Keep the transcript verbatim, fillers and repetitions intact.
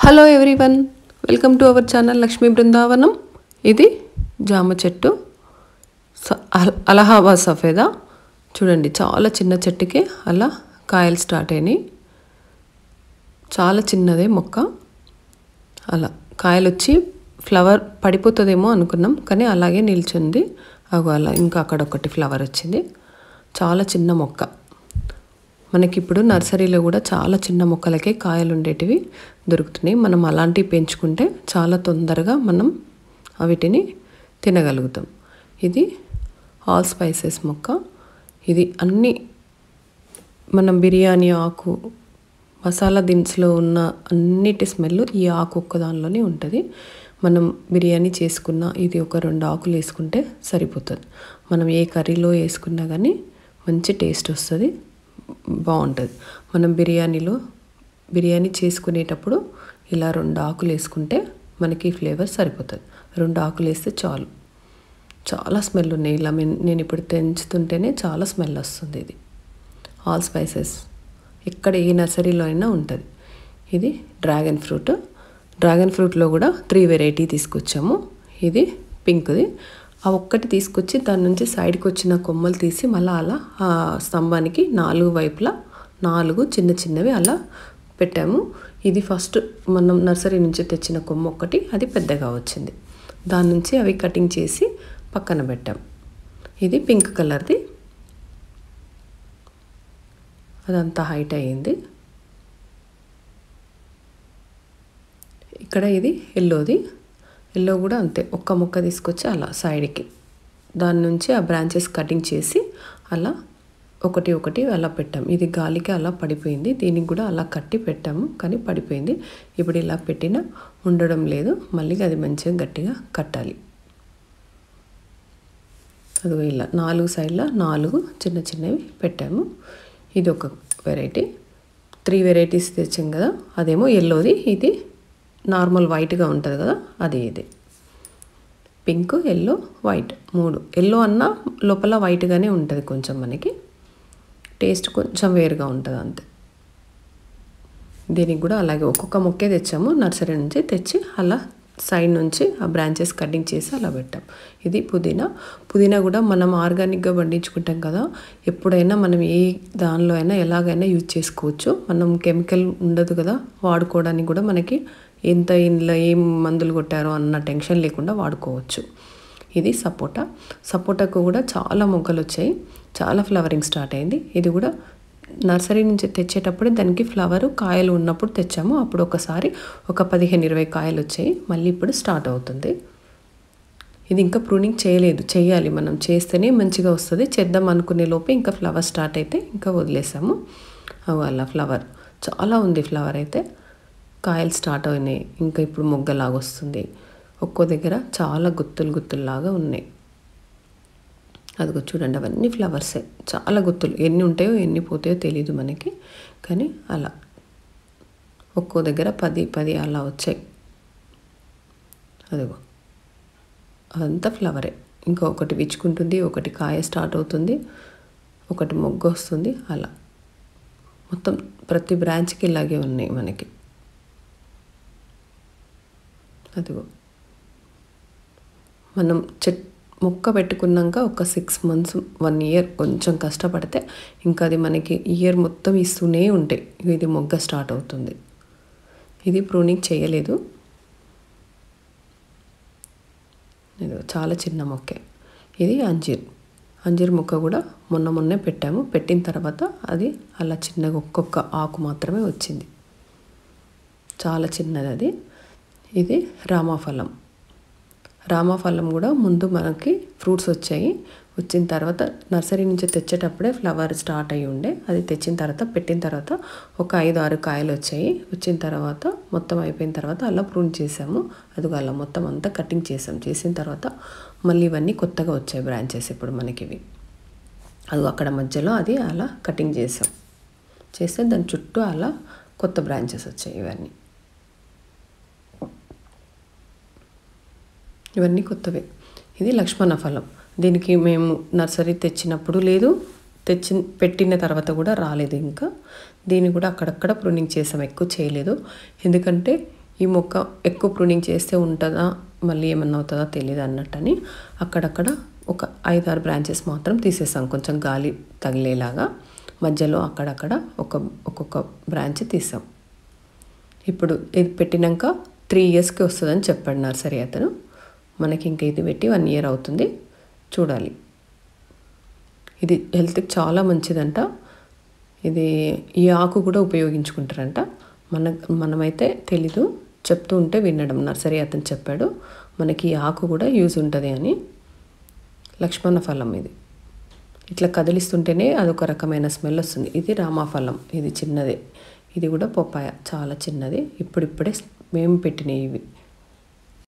Hello everyone, welcome to our channel Lakshmi Brindavanam. ఇది జామ చెట్టు, అలహాబాద్ సఫేదా. చూడండి, చాలా చిన్న చెట్టుకి అలా కాయలు స్టార్ట్ అయినాయి. చాలా చిన్నదే మొక్క. అలా కాయలు వచ్చి ఫ్లవర్ పడిపోతుందేమో అనుకున్నాం, కానీ అలాగే నిల్చుంది. అగో అలా ఇంకా అక్కడ ఒకటి ఫ్లవర్ వచ్చింది. చాలా చిన్న మొక్క. మనకి ఇప్పుడు నర్సరీలో కూడా చాలా చిన్న మొక్కలకే కాయలు ఉండేటివి దొరుకుతున్నాయి. మనం అలాంటివి పెంచుకుంటే చాలా తొందరగా మనం వీటిని తినగలుగుతాం. ఇది ఆల్ స్పైసెస్ మొక్క. ఇది అన్ని మనం బిర్యానీ ఆకు, మసాలా దినుసులో ఉన్న అన్నిటి స్మెల్ ఈ ఆకు ఒక్క దానిలోనే ఉంటుంది. మనం బిర్యానీ చేసుకున్న ఇది ఒక రెండు ఆకులు వేసుకుంటే సరిపోతుంది. మనం ఏ కర్రీలో వేసుకున్నా కానీ మంచి టేస్ట్ వస్తుంది, బాగుంటుంది. మనం బిర్యానీలో బిర్యానీ చేసుకునేటప్పుడు ఇలా రెండు ఆకులు వేసుకుంటే మనకి ఫ్లేవర్ సరిపోతుంది. రెండు ఆకులు వేస్తే చాలు. చాలా స్మెల్ ఉన్నాయి. ఇలా నేను ఇప్పుడు తెంచుతుంటేనే చాలా స్మెల్ వస్తుంది. ఇది ఆల్ స్పైసెస్, ఎక్కడ ఏ నర్సరీలో అయినా ఉంటుంది. ఇది డ్రాగన్ ఫ్రూట్. డ్రాగన్ ఫ్రూట్లో కూడా త్రీ వెరైటీ తీసుకొచ్చాము. ఇది పింక్ది. ఆ ఒక్కటి తీసుకొచ్చి దాని నుంచి సైడ్కి వచ్చిన కొమ్మలు తీసి మళ్ళీ అలా ఆ స్తంభానికి నాలుగు వైపులా నాలుగు చిన్న చిన్నవి అలా పెట్టాము. ఇది ఫస్ట్ మనం నర్సరీ నుంచి తెచ్చిన కొమ్మ ఒక్కటి, అది పెద్దగా వచ్చింది. దాని నుంచి అవి కటింగ్ చేసి పక్కన పెట్టాం. ఇది పింక్ కలర్ది, అదంతా హైట్ అయ్యింది. ఇక్కడ ఇది ఎల్లోది. ఎల్లో కూడా అంతే, ఒక్క ముక్క తీసుకొచ్చి అలా సైడ్కి దాని నుంచి ఆ బ్రాంచెస్ కటింగ్ చేసి అలా ఒకటి ఒకటి అలా పెట్టాము. ఇది గాలికి అలా పడిపోయింది. దీనికి కూడా అలా కట్టి పెట్టాము, కానీ పడిపోయింది. ఇప్పుడు ఇలా పెట్టినా ఉండడం లేదు, మళ్ళీ అది మంచిగా గట్టిగా కట్టాలి. అది ఇలా నాలుగు సైడ్ల నాలుగు చిన్న చిన్నవి పెట్టాము. ఇది ఒక వెరైటీ. త్రీ వెరైటీస్ తెచ్చాం కదా, అదేమో ఎల్లోది, ఇది నార్మల్ వైట్గా ఉంటుంది కదా, అది ఇది పింక్, ఎల్లో, వైట్ మూడు. ఎల్లో అన్న లోపల వైట్గానే ఉంటుంది, కొంచెం మనకి టేస్ట్ కొంచెం వేరుగా ఉంటుంది అంతే. దీనికి కూడా అలాగే ఒక్కొక్క మొక్కే తెచ్చాము నర్సరీ నుంచి తెచ్చి అలా సైడ్ నుంచి ఆ బ్రాంచెస్ కటింగ్ చేసి అలా పెట్టాం. ఇది పుదీనా. పుదీనా కూడా మనం ఆర్గానిక్గా పండించుకుంటాం కదా, ఎప్పుడైనా మనం ఏ దానిలో అయినా ఎలాగైనా యూజ్ చేసుకోవచ్చు. మనం కెమికల్ ఉండదు కదా వాడుకోవడానికి, కూడా మనకి ఎంత ఇంట్లో ఏం మందులు కొట్టారో అన్న టెన్షన్ లేకుండా వాడుకోవచ్చు. ఇది సపోటా. సపోటాకు కూడా చాలా మొగ్గలు వచ్చాయి, చాలా ఫ్లవరింగ్ స్టార్ట్ అయింది. ఇది కూడా నర్సరీ నుంచి తెచ్చేటప్పుడే దానికి ఫ్లవరు కాయలు ఉన్నప్పుడు తెచ్చాము. అప్పుడు ఒకసారి ఒక పదిహేను ఇరవై కాయలు వచ్చాయి. మళ్ళీ ఇప్పుడు స్టార్ట్ అవుతుంది. ఇది ఇంకా ప్రూనింగ్ చేయలేదు, చేయాలి. మనం చేస్తేనే మంచిగా వస్తుంది. చేద్దాం అనుకునే లోపే ఇంకా ఫ్లవర్ స్టార్ట్ అయితే ఇంకా వదిలేసాము. అలా ఫ్లవర్ చాలా ఉంది. ఫ్లవర్ అయితే కాయలు స్టార్ట్ అయినాయి. ఇంకా ఇప్పుడు మొగ్గలాగా వస్తుంది. ఒక్కో దగ్గర చాలా గుత్తులు గుత్తుల్లాగా ఉన్నాయి. అదిగో చూడండి, అవన్నీ ఫ్లవర్సే. చాలా గుత్తులు, ఎన్ని ఉంటాయో ఎన్ని పోతాయో తెలీదు మనకి, కానీ అలా ఒక్కో దగ్గర పది పది అలా వచ్చాయి. అదిగో అదంతా ఫ్లవరే. ఇంకా ఒకటి విచ్చుకుంటుంది, ఒకటి కాయ స్టార్ట్ అవుతుంది, ఒకటి మొగ్గ వస్తుంది. అలా మొత్తం ప్రతి బ్రాంచ్కి ఇలాగే ఉన్నాయి మనకి. అదిగో మనం చెట్ మొక్క పెట్టుకున్నాక ఒక సిక్స్ మంత్స్ వన్ ఇయర్ కొంచెం కష్టపడితే ఇంకా అది మనకి ఇయర్ మొత్తం ఇస్తూనే ఉంటాయి. ఇది మొగ్గ స్టార్ట్ అవుతుంది. ఇది ప్రూనింగ్ చేయలేదు, ఇది చాలా చిన్న మొక్కే. ఇది అంజీర్. అంజీర్ మొక్క కూడా మొన్న మొన్నే పెట్టాము. పెట్టిన తర్వాత అది అలా చిన్నగా ఒక్కొక్క ఆకు మాత్రమే వచ్చింది, చాలా చిన్నది అది. ఇది రామాఫలం. రామాఫలం కూడా ముందు మనకి ఫ్రూట్స్ వచ్చాయి. వచ్చిన తర్వాత నర్సరీ నుంచి తెచ్చేటప్పుడే ఫ్లవర్ స్టార్ట్ అయ్యి ఉండే. అది తెచ్చిన తర్వాత పెట్టిన తర్వాత ఒక ఐదు ఆరు కాయలు వచ్చాయి. వచ్చిన తర్వాత మొత్తం అయిపోయిన తర్వాత అలా ప్రూన్ చేసాము. అది అలా మొత్తం అంతా కటింగ్ చేసాం. చేసిన తర్వాత మళ్ళీ ఇవన్నీ కొత్తగా వచ్చాయి బ్రాంచెస్ ఇప్పుడు మనకి. ఇవి అది అక్కడ మధ్యలో అది అలా కటింగ్ చేసాం. చేస్తే దాని చుట్టూ అలా కొత్త బ్రాంచెస్ వచ్చాయి. ఇవన్నీ ఇవన్నీ కొత్తవే. ఇది లక్ష్మణ ఫలం. దీనికి మేము నర్సరీ తెచ్చినప్పుడు లేదు, తెచ్చి పెట్టిన తర్వాత కూడా రాలేదు. ఇంకా దీన్ని కూడా అక్కడక్కడ ప్రూనింగ్ చేసాం, ఎక్కువ చేయలేదు. ఎందుకంటే ఈ మొక్క ఎక్కువ ప్రూనింగ్ చేస్తే ఉంటుందా మళ్ళీ ఏమన్నా అవుతుందా తెలియదు అన్నట్టని అక్కడక్కడ ఒక ఐదు ఆరు బ్రాంచెస్ మాత్రం తీసేసాం, కొంచెం గాలి తగిలేలాగా. మధ్యలో అక్కడక్కడ ఒక ఒక్కొక్క బ్రాంచ్ తీసాం. ఇప్పుడు ఇది పెట్టినాక త్రీ ఇయర్స్కి వస్తుందని చెప్పాడు నర్సరీ అతను. మనకి ఇంకా ఇది పెట్టి వన్ ఇయర్ అవుతుంది, చూడాలి. ఇది హెల్త్కి చాలా మంచిదంట. ఇది ఈ ఆకు కూడా ఉపయోగించుకుంటారంట. మన మనమైతే తెలీదు, చెప్తూ ఉంటే వినడం. నర్సరీ అతను చెప్పాడు మనకి ఈ ఆకు కూడా యూజ్ ఉంటుంది అని. లక్ష్మణ ఫలం ఇది ఇట్లా కదిలిస్తుంటేనే అదొక రకమైన స్మెల్ వస్తుంది. ఇది రామాఫలం, ఇది చిన్నదే. ఇది కూడా పప్పాయ, చాలా చిన్నది. ఇప్పుడిప్పుడే మేము పెట్టినవి ఇవి.